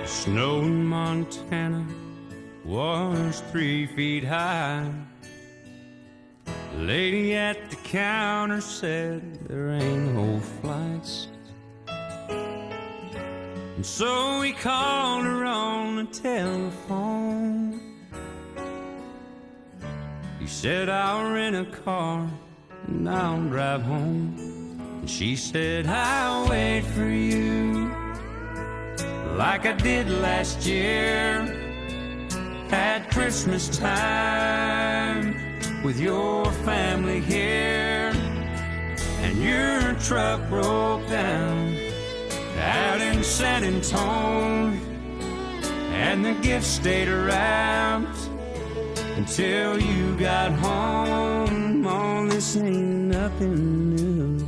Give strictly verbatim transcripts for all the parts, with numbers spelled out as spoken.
Snow in Montana was three feet high. The lady at the counter said there ain't no flights. And so we called her on the telephone. He said, I'll rent a car and I'll drive home. And she said, I'll wait for you like I did last year at Christmas time with your family here. And your truck broke down out in San Antonio, and the gifts stayed around until you got home. Oh, this ain't nothing new.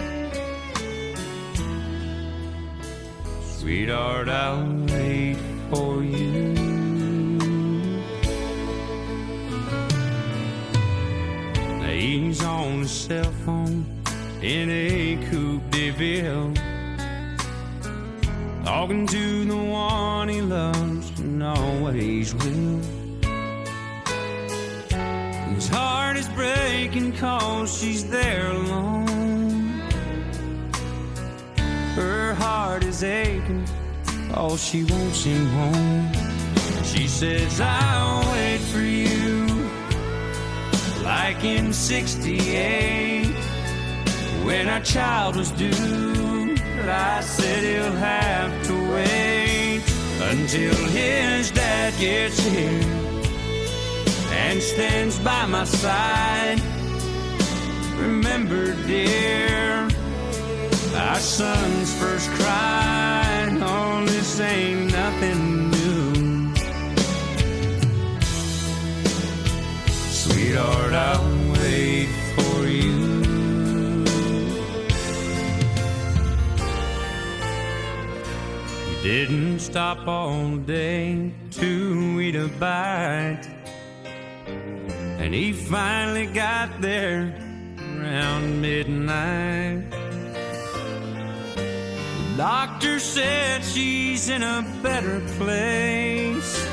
Sweetheart, I'll wait for you. Now he's on his cell phone in a Coupe de Ville, talking to the one he loves and always will. His heart is breaking cause she's there alone. Her heart is aching cause she wants him home. She says, I'll wait for you like in sixty-eight when our child was due. But I said he'll have to wait until his dad gets here and stands by my side. Remember, dear, our son's first cry. Oh, this ain't nothing new. Sweetheart, I'll wait for you. You didn't stop all day to eat a bite, and he finally got there around midnight. The doctor said she's in a better place.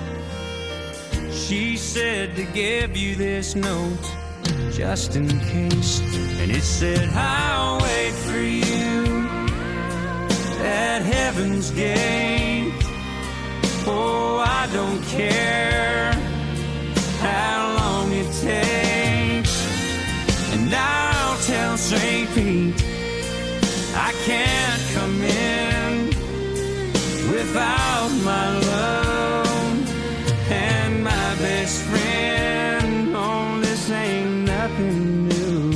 She said to give you this note just in case. And it said, I'll wait for you at heaven's gate. Oh, I don't care how long it takes. And I'll tell Saint Pete I can't come in without my love and my best friend. Oh, this ain't nothing new.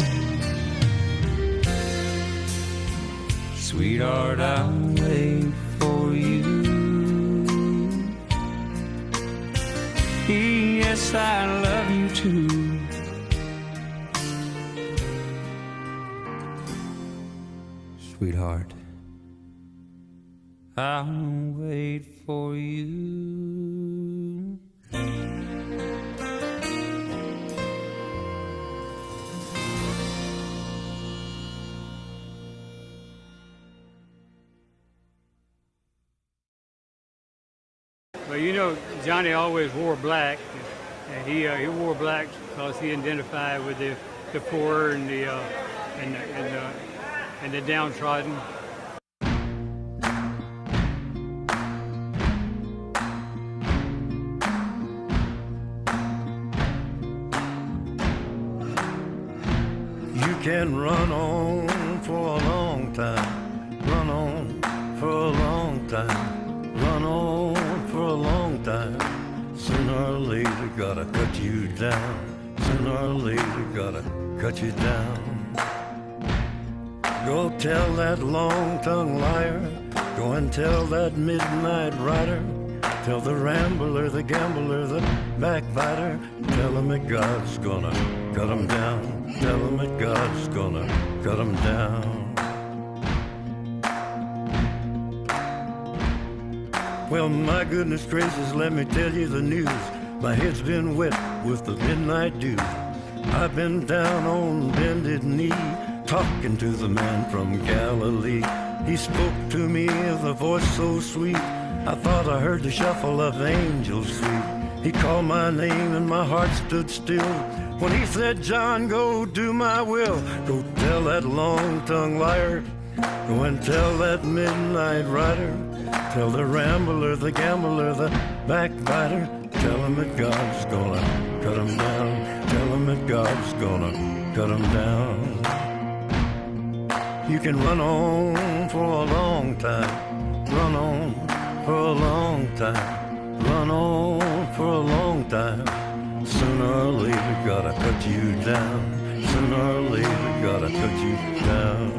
Sweetheart, I'll wait for you. Yes, I love you too. Sweetheart, I'll wait for you. Well, you know, Johnny always wore black, and he uh, he wore black because he identified with the the poor and the uh, and the, and the and the downtrodden. You can run on for a long time, run on for a long time, run on for a long time. Sooner or later, gotta cut you down. Sooner or later, gotta cut you down. Go tell that long-tongued liar, go and tell that midnight rider, tell the rambler, the gambler, the backbiter, tell him that God's gonna cut him down, tell him that God's gonna cut him down. Well, my goodness gracious, let me tell you the news. My head's been wet with the midnight dew. I've been down on bended knee, talking to the man from Galilee. He spoke to me with a voice so sweet, I thought I heard the shuffle of angels sweet. He called my name and my heart stood still when he said, John, go do my will. Go tell that long-tongued liar. Go and tell that midnight rider. Tell the rambler, the gambler, the backbiter. Tell him that God's gonna cut him down. Tell him that God's gonna cut him down. You can run on for a long time. Run on for a long time. Run on for a long time. Sooner or later, gotta cut you down. Sooner or later, gotta cut you down.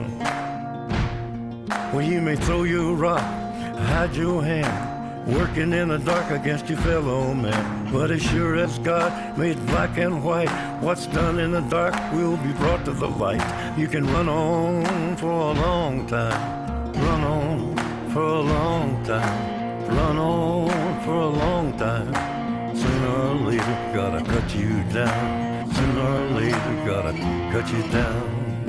Well, you may throw your rock, hide your hand, working in the dark against your fellow man. But as sure as God made black and white, what's done in the dark will be brought to the light. You can run on for a long time. Run on for a long time. Run on for a long time. Sooner or later, gotta cut you down. Sooner or later, gotta cut you down.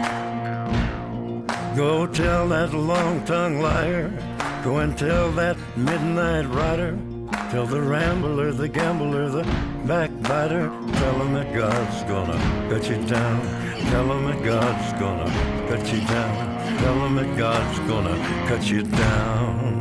Go tell that long-tongued liar. Go and tell that midnight rider. Tell the rambler, the gambler, the backbiter. Tell him that God's gonna cut you down. Tell him that God's gonna cut you down. Tell him that God's gonna cut you down.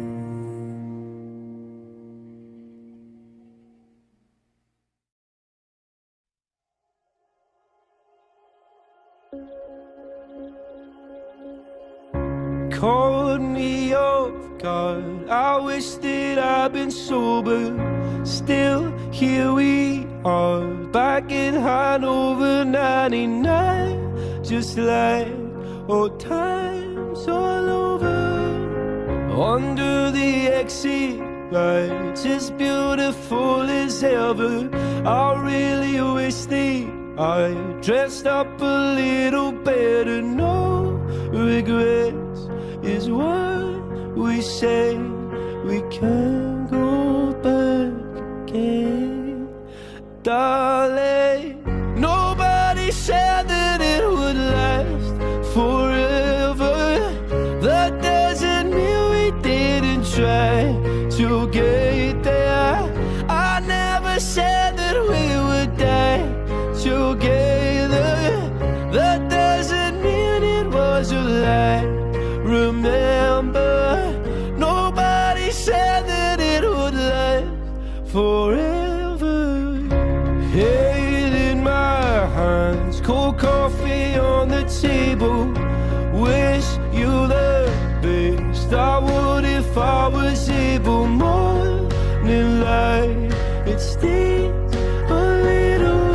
Caught me off guard. I wish that I'd been sober. Still, here we are, back in Hanover ninety-nine. Just like old times all over. Under the exit lights, as beautiful as ever. I really wish that I dressed up a little better. No regrets is what we say. We can't go back again, darling. Nobody said that it would last forever. That doesn't mean we didn't try to get there. I never said that we would die together. That doesn't mean it was a lie. Remember, nobody said that it would last forever. Head in my hands, cold coffee on the table. Wish you the best. I would if I was able. Morning light, it stings a little.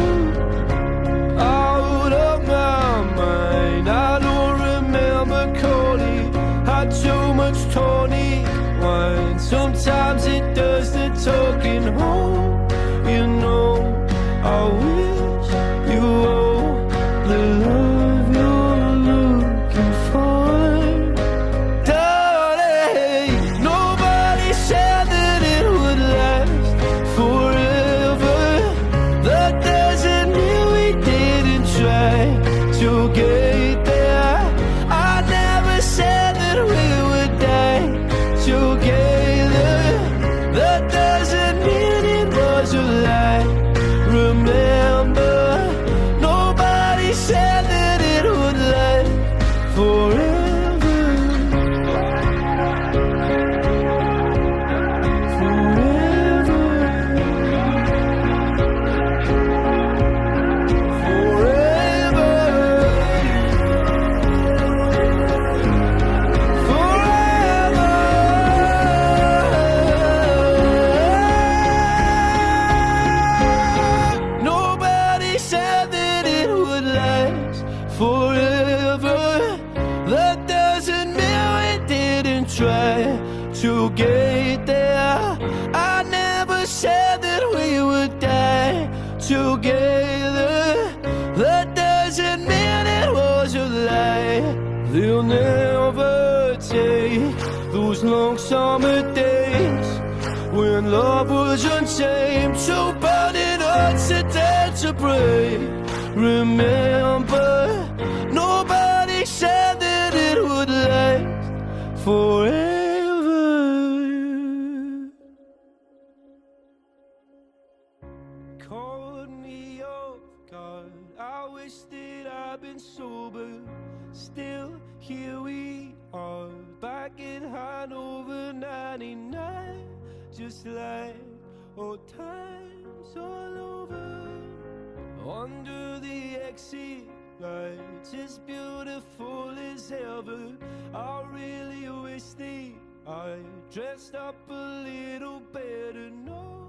Out of my mind, I don't remember calling. Had too much tonic wine. Sometimes it does the talking home. You know, I wish you all the love you're looking for. Darling, nobody said that it would last forever. That doesn't mean we didn't try to get there. I never said that we would die together. That doesn't mean it was a lie. Remember, nobody said that it would last forever. Forever. Forever. Forever. Nobody said that it would last forever. That doesn't mean we didn't try to get there. I never said that we would die together. That doesn't mean it was a lie. They'll never take those long summer days when love was untamed, so burning hearts are dead to break. Remember, nobody said that it would last forever. caught me off guard. I wish that I'd been sober. Still, here we are, back in Hanover ninety-nine, just like old times all over. Under the exit lights, as beautiful as ever. I really wish that I dressed up a little better. No,